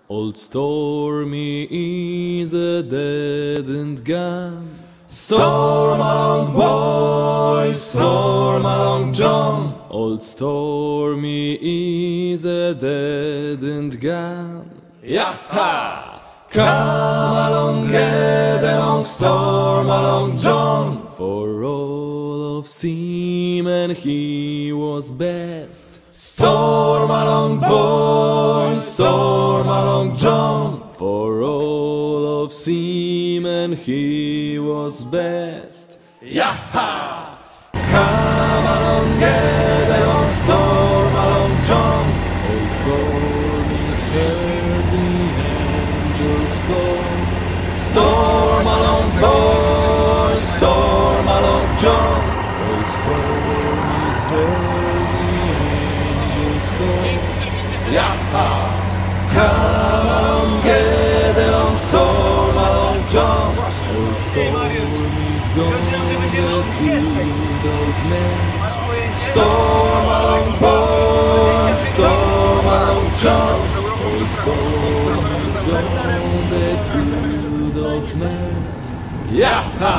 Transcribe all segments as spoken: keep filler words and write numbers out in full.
Old Stormy is a dead and gone. Storm along, boys, storm along, John. Old Stormy is a dead and gone. Yaha! Come along, get along, storm along, John. For all of seamen he was best. Storm along, boys, storm along, John. For all of seamen he was best. Yaha! Come along, get along, storm along, John. Old Stormy's heard the angels call. Storm along, boys, storm along, John. Old Stormy's heard the angels call. Yaha! Come along, get along, storm along, John. Old Stormy's gone, the good old man. Storm along, boys, storm along, John. Old Stormy's gone, that good old man. Yaha!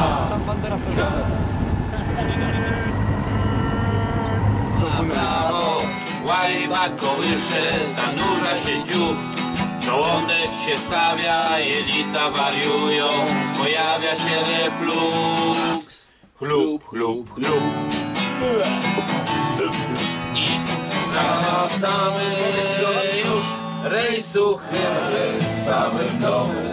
Na prawo, łajba kołysze, zanurza się dziób. Żołądek się stawia, jelita wariują, pojawia się refluks. Chlub, chlub, chlub. I zawracamy już rejsu chyba stałym domem.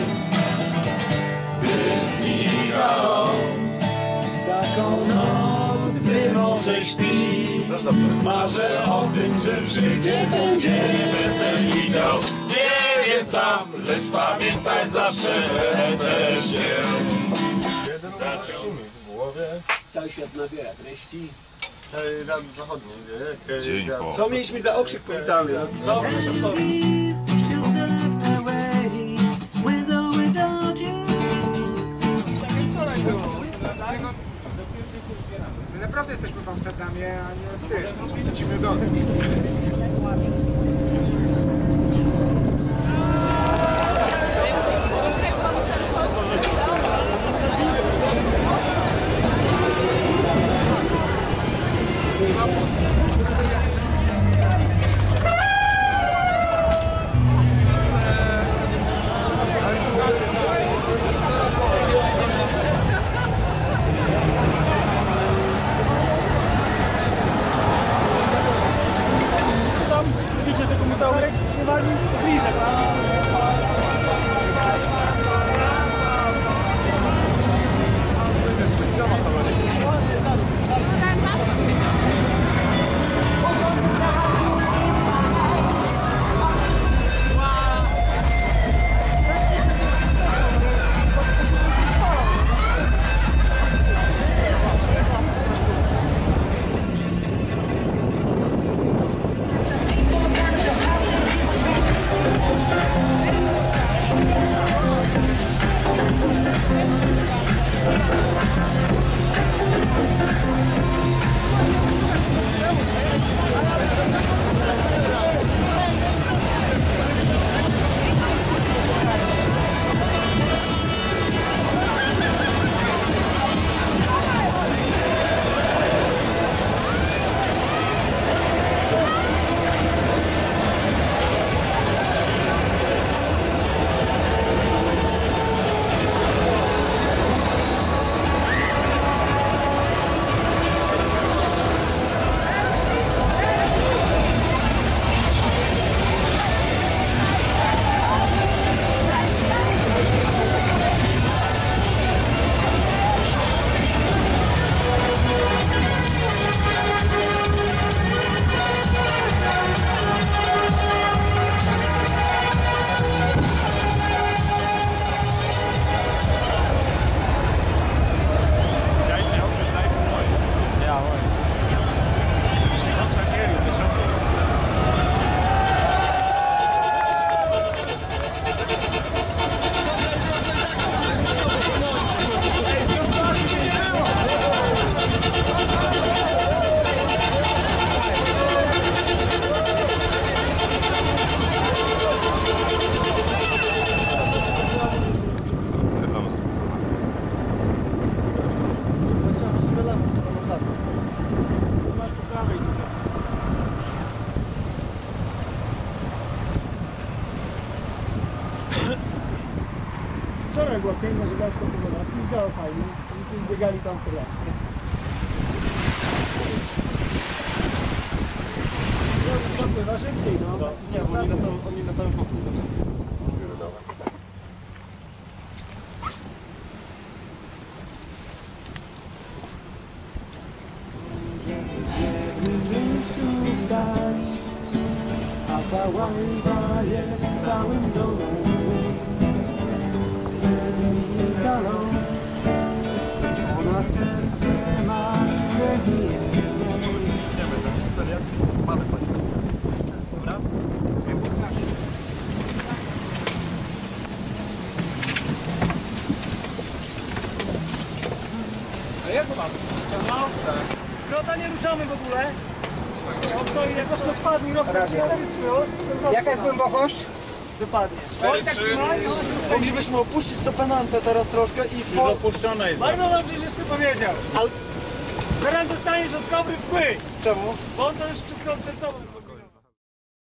Gdy znika on, Taką noc, gdy morze śpi, marzę o tym, że przyjdzie ten dzień. będę widział, nie wiem sam, lecz pamiętaj zawsze będę się. Cały świat nabiera treści. Rad zachodni, wie? Dzień po. Co mieliśmy za okrzyk powitalny? To proszę powiedzieć. Wczoraj było. My naprawdę jesteśmy w Amsterdamie, a nie w tym. Lecimy do nich. Widzicie, że komentarz nie wali bliżej. Thank you. Wczoraj była piękna żeglarska pogoda, pizgało fajnie, i biegali tam po lasku. No, zapływa szybciej, no. Nie, bo oni na samym, oni na samym foku. A ta łajba jest całym domem. Bez galą, ona serce ma, nie bije. Mamy paliwo. Dobra? A jak to mamy? No, Grota nie ruszamy w ogóle. On stoi, jak troszkę odpadnie, rozpadnie cztery trzy. Jaka jest głębokość? Wypadnie. Oj, tak trzymaj, no. Moglibyśmy opuścić to penantę teraz troszkę i fo... Dopuszczone jest. Bardzo dobrze, żeś ty powiedział. Ale- Teraz dostaniesz od kobry wpływ. Czemu? Bo on to już wszystko przed tobą.